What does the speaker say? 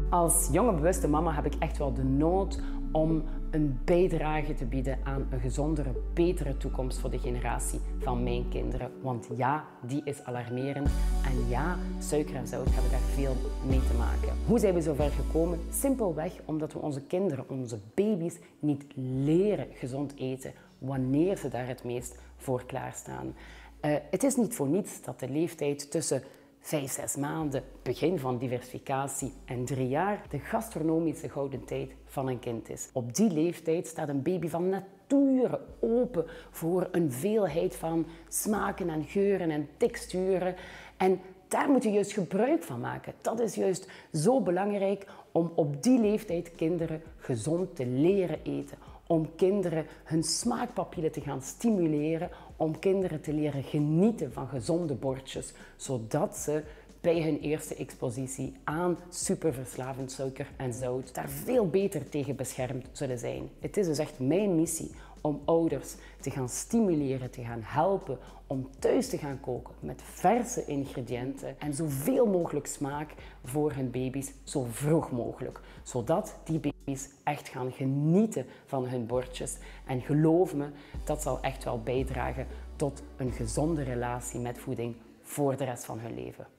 Als jonge bewuste mama heb ik echt wel de nood om een bijdrage te bieden aan een gezondere, betere toekomst voor de generatie van mijn kinderen. Want ja, die is alarmerend. En ja, suiker en zout hebben daar veel mee te maken. Hoe zijn we zo ver gekomen? Simpelweg omdat we onze kinderen, onze baby's, niet leren gezond eten wanneer ze daar het meest voor klaarstaan. Het is niet voor niets dat de leeftijd tussen 5, 6 maanden, begin van diversificatie, en 3 jaar de gastronomische gouden tijd van een kind is. Op die leeftijd staat een baby van nature open voor een veelheid van smaken en geuren en texturen. En daar moet je juist gebruik van maken. Dat is juist zo belangrijk om op die leeftijd kinderen gezond te leren eten. Om kinderen hun smaakpapillen te gaan stimuleren. Om kinderen te leren genieten van gezonde bordjes. Zodat ze bij hun eerste expositie aan superverslavend suiker en zout daar veel beter tegen beschermd zullen zijn. Het is dus echt mijn missie om ouders te gaan stimuleren, te gaan helpen om thuis te gaan koken met verse ingrediënten en zoveel mogelijk smaak voor hun baby's zo vroeg mogelijk. Zodat die baby's echt gaan genieten van hun bordjes. En geloof me, dat zal echt wel bijdragen tot een gezonde relatie met voeding voor de rest van hun leven.